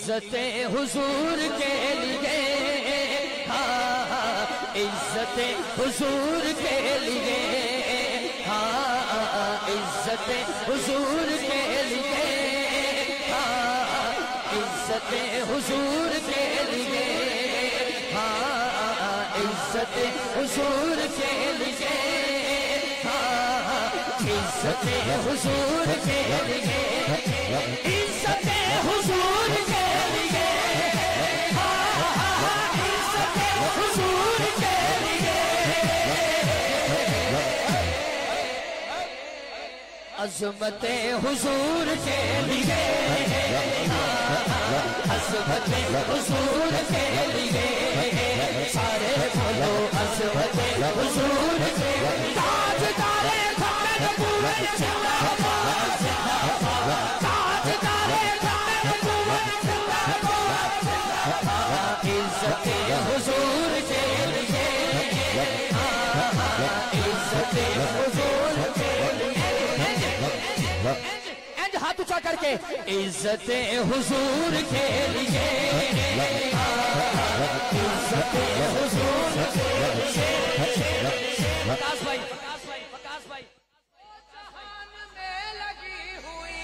इज्जते हुजूर के लिए, हाँ इज्जते हुजूर के लिए, हाँ इज्जते हुजूर के लिए, हाँ इज्जते हुजूर के लिए, हाँ इज्जते हुजूर के लिए, हाँ इज्जते हुजूर के लिए, इज्जते हुजूर के लिए, हाँ इज्जते हुजूर के लिए, अज़मते हुजूर के लिए, अज़मते हुजूर के लिए, सारे बोलो अज़मते हुजूर के लिए, ताजदारे खत्म नबूवत जिंदाबाद, ताजदारे खत्म नबूवत जिंदाबाद, इज्जते हुजूर के लिए, इज्जते हुजूर के लिए, एंड हाथ ऊंचा करके इज्जते हुजूर के लिए, इज्जते हुजूर के लिए, प्रकाश भाई, प्रकाश भाई, जहान में लगी हुई,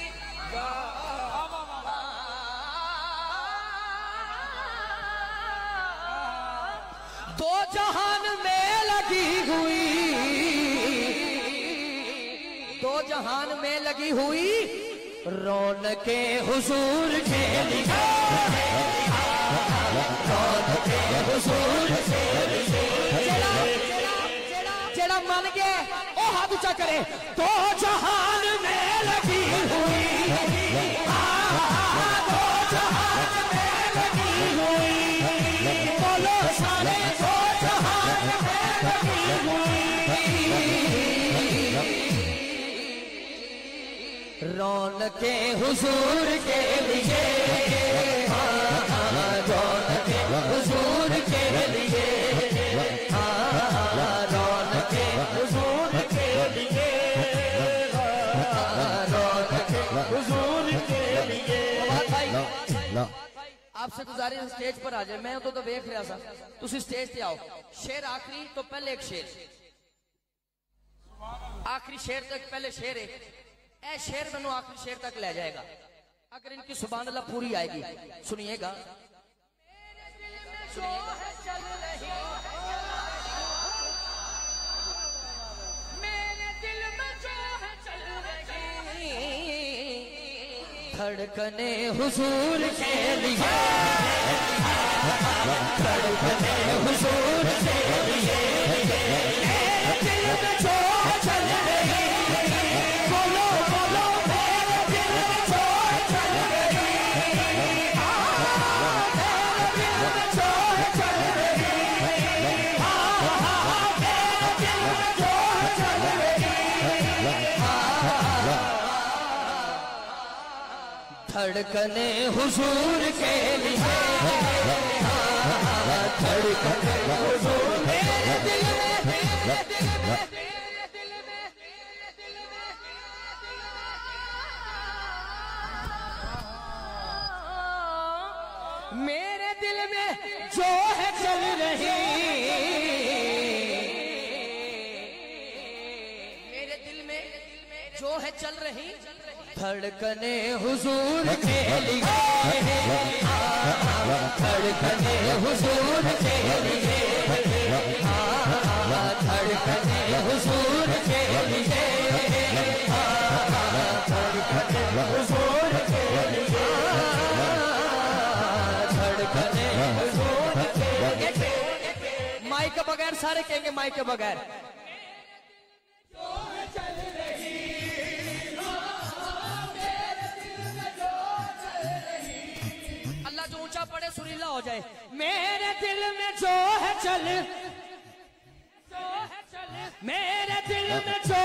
दो जहान में लगी हुई, दो जहान में लगी हुई रौनके हुजूर के लिए, रौनके हुजूर के लिए, जेड़ा मन गया ओ हाथ ऊंचा करे, दो जहान में लगी हुई, दो जहान में लगी हुई, बोलो सारे दो जहान में लगी हुई, रौनके हुजूर के लिए, रौनके हुजूर के लिए, रौनके हुजूर के लिए, रौनके हुजूर के लिए। आपसे गुजारिश स्टेज पर आ जाए, मैं तो देख रहा था, तुम स्टेज पे आओ, शेर आखिरी तो पहले एक शेर, आखिरी शेर तक पहले शेर है, ऐ शेर मैनू आखिरी शेर तक ले जाएगा, अगर इनकी सुभान अल्लाह पूरी आएगी, सुनिएगा, मेरे दिल में जो है चल रही, धड़कने हुजूर के लिए, धड़कने हुजूर के लिए, मेरे दिल में जो है चल रही, बोलो बोलो मेरे दिल में जो चल रही, मेरे दिल में जो चल रही, मेरे दिल में जो चल रही, धड़कने हुजूर के लिए, धड़कने हुजूर मेरे दिल में, मेरे दिल में, मेरे दिल में जो है चल रही, मेरे दिल में जो है चल रही, धड़कने हुजूर के लिए, धड़कने हुजूर के लिए, धड़कने हुजूर के लिए, धड़कने हुजूर के लिए, धड़कने हुजूर के लिए। माइक के बगैर सारे कहेंगे, माइक के बगैर, जो ऊंचा पड़े सुरीला हो जाए, मेरे दिल में जो है चल, मेरे दिल में जो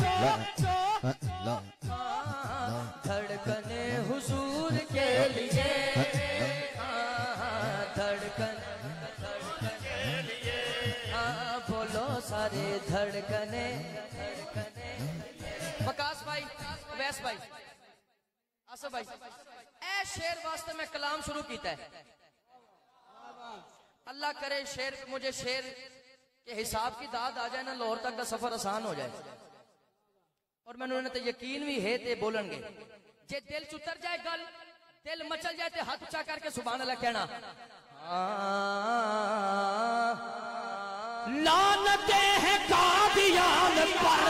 धड़कने हुजूर के लिए, धड़कने के लिए, बोलो सारे धड़कने, प्रकाश भाई, वैस भाई, आसफ भाई, ऐ शेर वास्ते मैं कलाम शुरू किया है। अल्लाह करे शेर मुझे शेर के हिसाब की दाद आ जाए ना, लाहौर तक का सफर आसान हो जाए। और मैंने उन्हें तो यकीन भी है ते बोलणगे। जे दिल चुतर जाए गल, दिल मचल जाए तो हाथ उचा करके सुभान अल्लाह कहना। लानते हैं कादियान पर,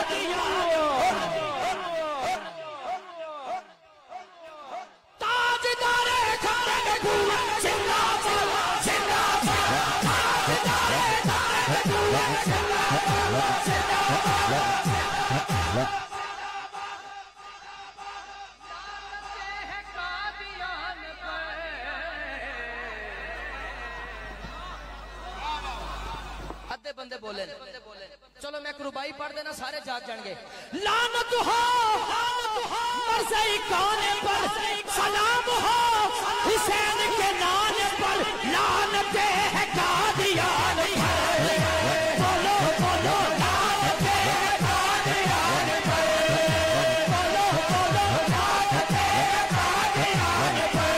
ताजदारे खाने गुल जिंदाबाद जिंदाबाद, ताजदारे खाने गुल जिंदाबाद जिंदाबाद। बंदे बोले चलो मैं एक रुबाई पढ़ देना, सारे जाग जाएंगे। लानत हो मर्ज़े कौन पर, सलाम हो हुसैन के नाम पर, लानते हैं कादियान पर, बोलो बोलो लानते हैं कादियान पर, बोलो बोलो लानते हैं कादियान पर,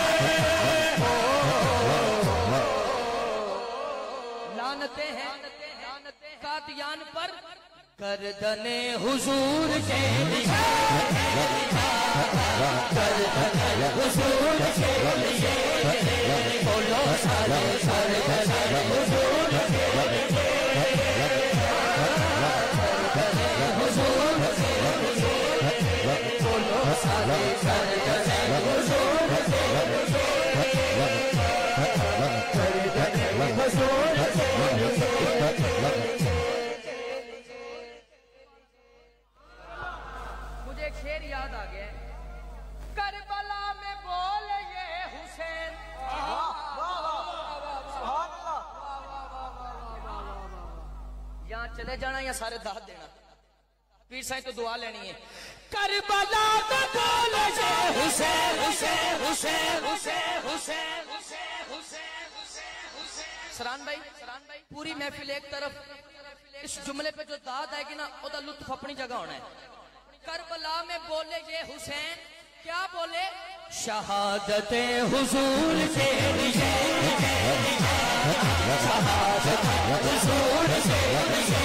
लानते हैं कादियान पर, गर्दने हुजूर के लिए, गर्दने हुजूर के लिए, बोलो सारे सारे गर्दने हुजूर के लिए, गर्दने हुजूर के लिए, बोलो सारे सारे गर्दने हुजूर के लिए, गर्दने हुजूर के लिए। शेर याद आ गया, करबला में बोल ये हुसैन। यहाँ चले जाना या सारे दाद देना, पीर साईं तो दुआ लेनी है। करबला में बोल ये हुसैन हुसैन हुसैन हुसैन हुसैन हुसैन हुसैन। सरान भाई पूरी महफिल एक तरफ, इस जुमले पे जो दाद आएगी ना उसका लुत्फ अपनी जगह होना है। करबला में बोले ये हुसैन, क्या बोले? शहादते हुजूर के लिए, शहादते हुजूर के लिए,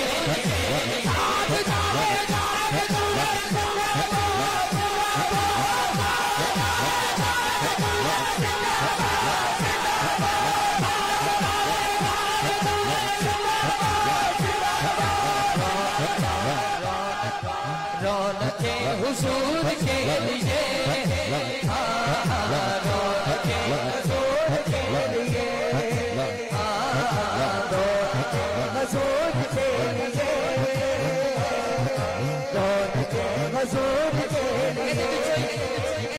रौनके हुजूर के लिए, रौनके हुजूर के लिए, रौनके हुजूर के लिए, रौनके हुजूर के लिए।